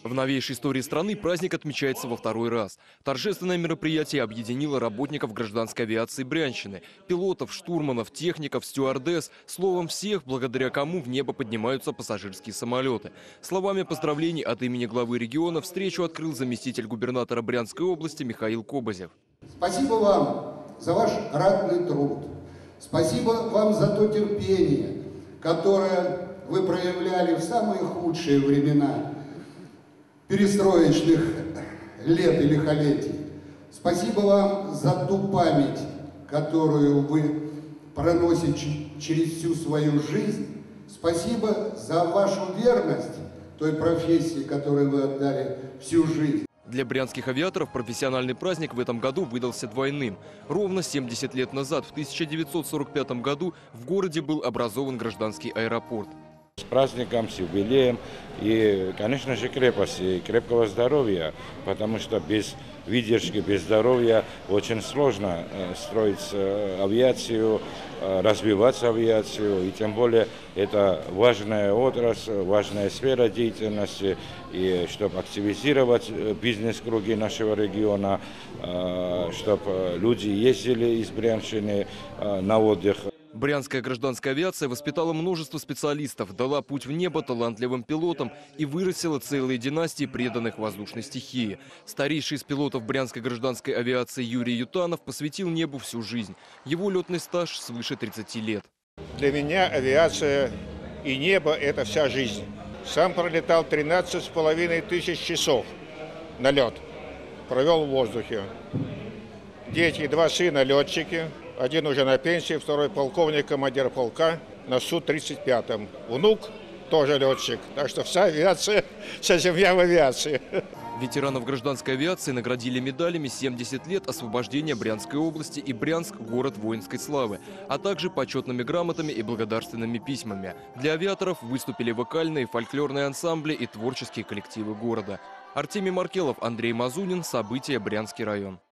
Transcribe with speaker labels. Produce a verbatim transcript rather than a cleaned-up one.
Speaker 1: В новейшей истории страны праздник отмечается во второй раз. Торжественное мероприятие объединило работников гражданской авиации Брянщины, пилотов, штурманов, техников, стюардесс, словом всех, благодаря кому в небо поднимаются пассажирские самолеты. Словами поздравлений от имени главы региона встречу открыл заместитель губернатора Брянской области Михаил Кобозев.
Speaker 2: Спасибо вам за ваш ратный труд. Спасибо вам за то терпение, которое вы проявляли в самые худшие времена перестроечных лет и лихолетий. Спасибо вам за ту память, которую вы проносите через всю свою жизнь. Спасибо за вашу верность той профессии, которой вы отдали всю жизнь.
Speaker 1: Для брянских авиаторов профессиональный праздник в этом году выдался двойным. Ровно семьдесят лет назад, в тысяча девятьсот сорок пятом году, в городе был образован гражданский аэропорт.
Speaker 3: С праздником, с юбилеем и, конечно же, крепости, крепкого здоровья, потому что без выдержки, без здоровья очень сложно строить авиацию, развивать авиацию, и тем более это важная отрасль, важная сфера деятельности, и чтобы активизировать бизнес-круги нашего региона, чтобы люди ездили из Брянщины на отдых.
Speaker 1: Брянская гражданская авиация воспитала множество специалистов, дала путь в небо талантливым пилотам и вырастила целые династии преданных воздушной стихии. Старейший из пилотов брянской гражданской авиации Юрий Ютанов посвятил небу всю жизнь. Его летный стаж свыше тридцати лет.
Speaker 4: Для меня авиация и небо – это вся жизнь. Сам пролетал тринадцать с половиной тысяч часов на лед. Провел в воздухе. Дети, два сына летчики. Один уже на пенсии, второй полковник, командир полка на Су тридцать пятом. Внук тоже летчик. Так что вся авиация, вся семья в авиации.
Speaker 1: Ветеранов гражданской авиации наградили медалями «семьдесят лет освобождения Брянской области» и «Брянск – город воинской славы», а также почетными грамотами и благодарственными письмами. Для авиаторов выступили вокальные, фольклорные ансамбли и творческие коллективы города. Артемий Маркелов, Андрей Мазунин. События. Брянский район.